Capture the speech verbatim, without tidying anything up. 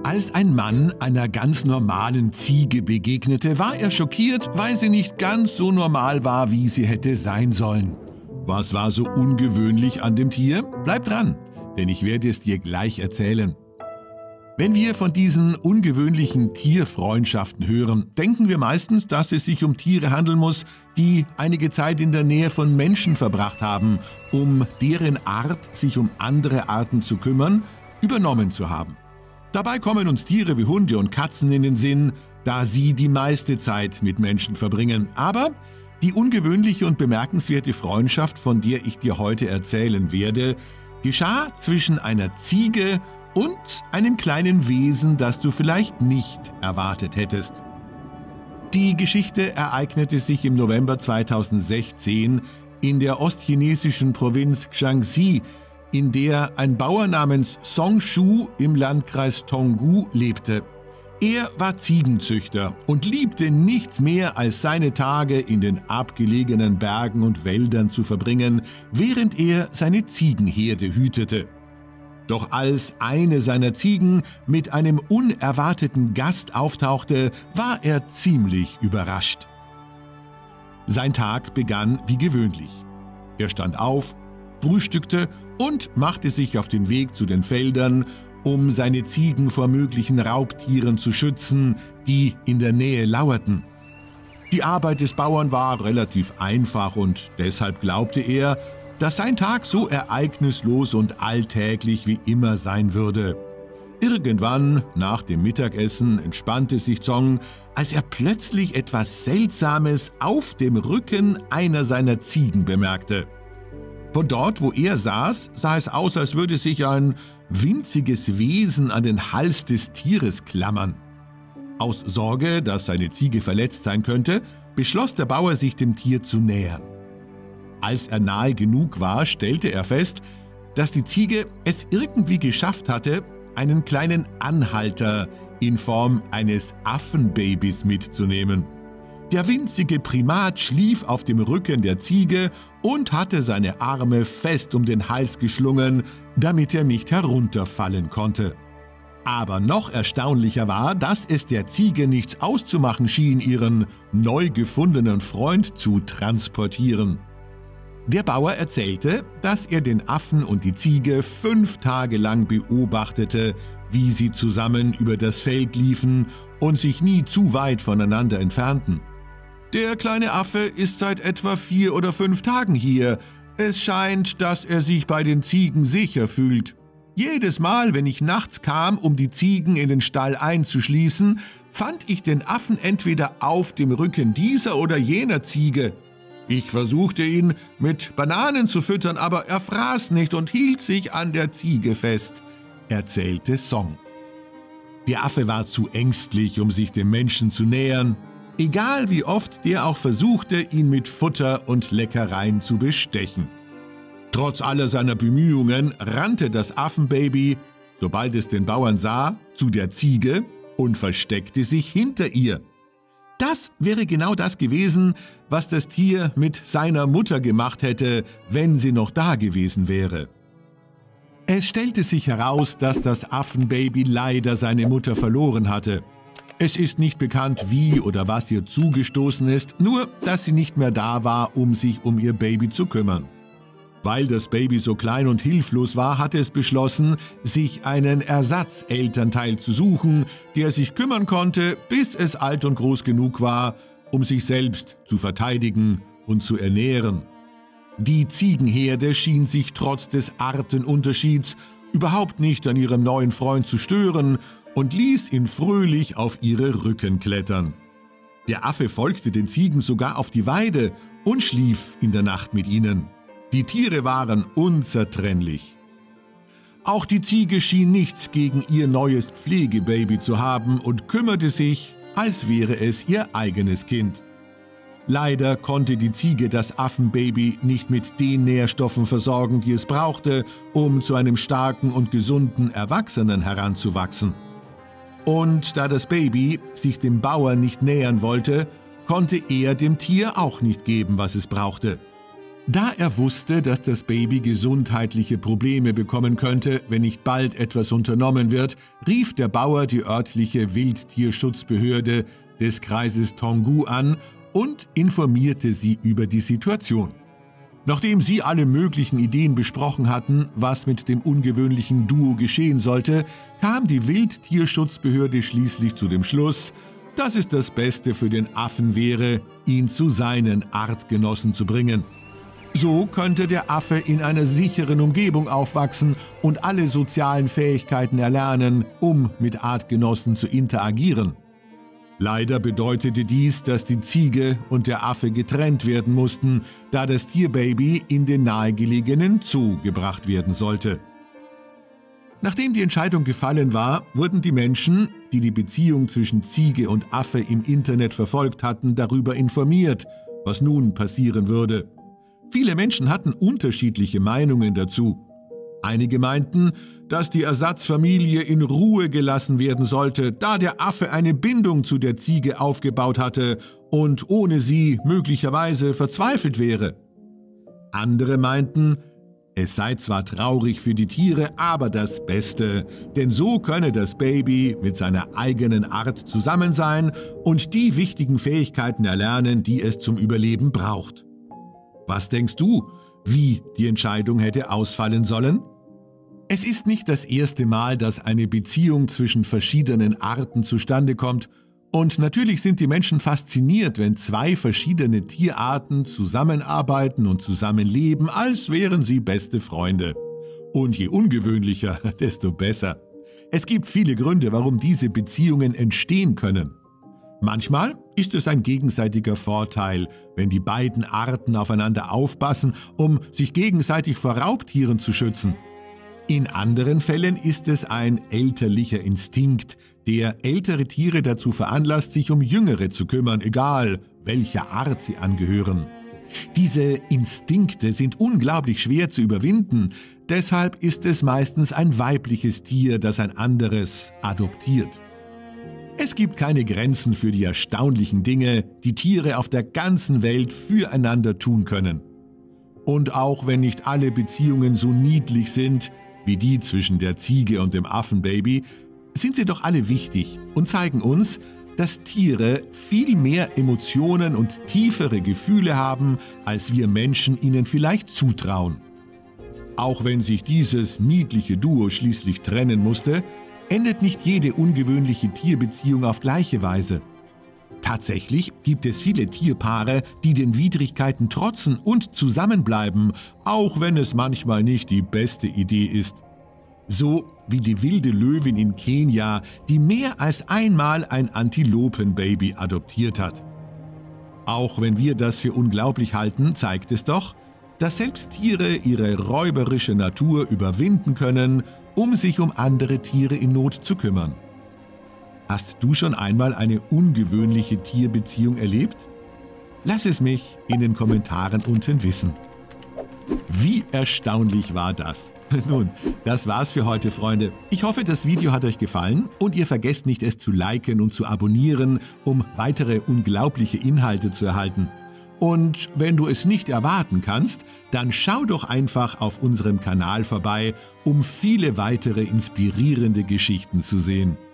Als ein Mann einer ganz normalen Ziege begegnete, war er schockiert, weil sie nicht ganz so normal war, wie sie hätte sein sollen. Was war so ungewöhnlich an dem Tier? Bleib dran, denn ich werde es dir gleich erzählen. Wenn wir von diesen ungewöhnlichen Tierfreundschaften hören, denken wir meistens, dass es sich um Tiere handeln muss, die einige Zeit in der Nähe von Menschen verbracht haben, um deren Art, sich um andere Arten zu kümmern, übernommen zu haben. Dabei kommen uns Tiere wie Hunde und Katzen in den Sinn, da sie die meiste Zeit mit Menschen verbringen. Aber die ungewöhnliche und bemerkenswerte Freundschaft, von der ich dir heute erzählen werde, geschah zwischen einer Ziege und einem kleinen Wesen, das du vielleicht nicht erwartet hättest. Die Geschichte ereignete sich im November zweitausendsechzehn in der ostchinesischen Provinz Shaanxi, in der ein Bauer namens Song Shu im Landkreis Tonggu lebte. Er war Ziegenzüchter und liebte nichts mehr, als seine Tage in den abgelegenen Bergen und Wäldern zu verbringen, während er seine Ziegenherde hütete. Doch als eine seiner Ziegen mit einem unerwarteten Gast auftauchte, war er ziemlich überrascht. Sein Tag begann wie gewöhnlich. Er stand auf, frühstückte und machte sich auf den Weg zu den Feldern, um seine Ziegen vor möglichen Raubtieren zu schützen, die in der Nähe lauerten. Die Arbeit des Bauern war relativ einfach und deshalb glaubte er, dass sein Tag so ereignislos und alltäglich wie immer sein würde. Irgendwann, nach dem Mittagessen, entspannte sich Song, als er plötzlich etwas Seltsames auf dem Rücken einer seiner Ziegen bemerkte. Von dort, wo er saß, sah es aus, als würde sich ein winziges Wesen an den Hals des Tieres klammern. Aus Sorge, dass seine Ziege verletzt sein könnte, beschloss der Bauer, sich dem Tier zu nähern. Als er nahe genug war, stellte er fest, dass die Ziege es irgendwie geschafft hatte, einen kleinen Anhalter in Form eines Affenbabys mitzunehmen. Der winzige Primat schlief auf dem Rücken der Ziege und hatte seine Arme fest um den Hals geschlungen, damit er nicht herunterfallen konnte. Aber noch erstaunlicher war, dass es der Ziege nichts auszumachen schien, ihren neu gefundenen Freund zu transportieren. Der Bauer erzählte, dass er den Affen und die Ziege fünf Tage lang beobachtete, wie sie zusammen über das Feld liefen und sich nie zu weit voneinander entfernten. »Der kleine Affe ist seit etwa vier oder fünf Tagen hier. Es scheint, dass er sich bei den Ziegen sicher fühlt. Jedes Mal, wenn ich nachts kam, um die Ziegen in den Stall einzuschließen, fand ich den Affen entweder auf dem Rücken dieser oder jener Ziege. Ich versuchte ihn mit Bananen zu füttern, aber er fraß nicht und hielt sich an der Ziege fest«, erzählte Song. Der Affe war zu ängstlich, um sich dem Menschen zu nähern, egal wie oft der auch versuchte, ihn mit Futter und Leckereien zu bestechen. Trotz aller seiner Bemühungen rannte das Affenbaby, sobald es den Bauern sah, zu der Ziege und versteckte sich hinter ihr. Das wäre genau das gewesen, was das Tier mit seiner Mutter gemacht hätte, wenn sie noch da gewesen wäre. Es stellte sich heraus, dass das Affenbaby leider seine Mutter verloren hatte. Es ist nicht bekannt, wie oder was ihr zugestoßen ist, nur dass sie nicht mehr da war, um sich um ihr Baby zu kümmern. Weil das Baby so klein und hilflos war, hatte es beschlossen, sich einen Ersatzelternteil zu suchen, der sich kümmern konnte, bis es alt und groß genug war, um sich selbst zu verteidigen und zu ernähren. Die Ziegenherde schien sich trotz des Artenunterschieds überhaupt nicht an ihrem neuen Freund zu stören und ließ ihn fröhlich auf ihre Rücken klettern. Der Affe folgte den Ziegen sogar auf die Weide und schlief in der Nacht mit ihnen. Die Tiere waren unzertrennlich. Auch die Ziege schien nichts gegen ihr neues Pflegebaby zu haben und kümmerte sich, als wäre es ihr eigenes Kind. Leider konnte die Ziege das Affenbaby nicht mit den Nährstoffen versorgen, die es brauchte, um zu einem starken und gesunden Erwachsenen heranzuwachsen. Und da das Baby sich dem Bauer nicht nähern wollte, konnte er dem Tier auch nicht geben, was es brauchte. Da er wusste, dass das Baby gesundheitliche Probleme bekommen könnte, wenn nicht bald etwas unternommen wird, rief der Bauer die örtliche Wildtierschutzbehörde des Kreises Tonggu an und informierte sie über die Situation. Nachdem sie alle möglichen Ideen besprochen hatten, was mit dem ungewöhnlichen Duo geschehen sollte, kam die Wildtierschutzbehörde schließlich zu dem Schluss, dass es das Beste für den Affen wäre, ihn zu seinen Artgenossen zu bringen. So könnte der Affe in einer sicheren Umgebung aufwachsen und alle sozialen Fähigkeiten erlernen, um mit Artgenossen zu interagieren. Leider bedeutete dies, dass die Ziege und der Affe getrennt werden mussten, da das Tierbaby in den nahegelegenen Zoo gebracht werden sollte. Nachdem die Entscheidung gefallen war, wurden die Menschen, die die Beziehung zwischen Ziege und Affe im Internet verfolgt hatten, darüber informiert, was nun passieren würde. Viele Menschen hatten unterschiedliche Meinungen dazu. Einige meinten, dass die Ersatzfamilie in Ruhe gelassen werden sollte, da der Affe eine Bindung zu der Ziege aufgebaut hatte und ohne sie möglicherweise verzweifelt wäre. Andere meinten, es sei zwar traurig für die Tiere, aber das Beste, denn so könne das Baby mit seiner eigenen Art zusammen sein und die wichtigen Fähigkeiten erlernen, die es zum Überleben braucht. Was denkst du, wie die Entscheidung hätte ausfallen sollen? Es ist nicht das erste Mal, dass eine Beziehung zwischen verschiedenen Arten zustande kommt, und natürlich sind die Menschen fasziniert, wenn zwei verschiedene Tierarten zusammenarbeiten und zusammenleben, als wären sie beste Freunde. Und je ungewöhnlicher, desto besser. Es gibt viele Gründe, warum diese Beziehungen entstehen können. Manchmal ist es ein gegenseitiger Vorteil, wenn die beiden Arten aufeinander aufpassen, um sich gegenseitig vor Raubtieren zu schützen. In anderen Fällen ist es ein elterlicher Instinkt, der ältere Tiere dazu veranlasst, sich um jüngere zu kümmern, egal welcher Art sie angehören. Diese Instinkte sind unglaublich schwer zu überwinden, deshalb ist es meistens ein weibliches Tier, das ein anderes adoptiert. Es gibt keine Grenzen für die erstaunlichen Dinge, die Tiere auf der ganzen Welt füreinander tun können. Und auch wenn nicht alle Beziehungen so niedlich sind, wie die zwischen der Ziege und dem Affenbaby, sind sie doch alle wichtig und zeigen uns, dass Tiere viel mehr Emotionen und tiefere Gefühle haben, als wir Menschen ihnen vielleicht zutrauen. Auch wenn sich dieses niedliche Duo schließlich trennen musste, endet nicht jede ungewöhnliche Tierbeziehung auf gleiche Weise. Tatsächlich gibt es viele Tierpaare, die den Widrigkeiten trotzen und zusammenbleiben, auch wenn es manchmal nicht die beste Idee ist. So wie die wilde Löwin in Kenia, die mehr als einmal ein Antilopenbaby adoptiert hat. Auch wenn wir das für unglaublich halten, zeigt es doch, dass selbst Tiere ihre räuberische Natur überwinden können, um sich um andere Tiere in Not zu kümmern. Hast du schon einmal eine ungewöhnliche Tierbeziehung erlebt? Lass es mich in den Kommentaren unten wissen. Wie erstaunlich war das? Nun, das war's für heute, Freunde. Ich hoffe, das Video hat euch gefallen und ihr vergesst nicht, es zu liken und zu abonnieren, um weitere unglaubliche Inhalte zu erhalten. Und wenn du es nicht erwarten kannst, dann schau doch einfach auf unserem Kanal vorbei, um viele weitere inspirierende Geschichten zu sehen.